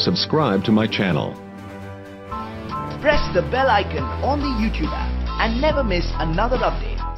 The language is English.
subscribe to my channel. Press the bell icon on the YouTube app and never miss another update.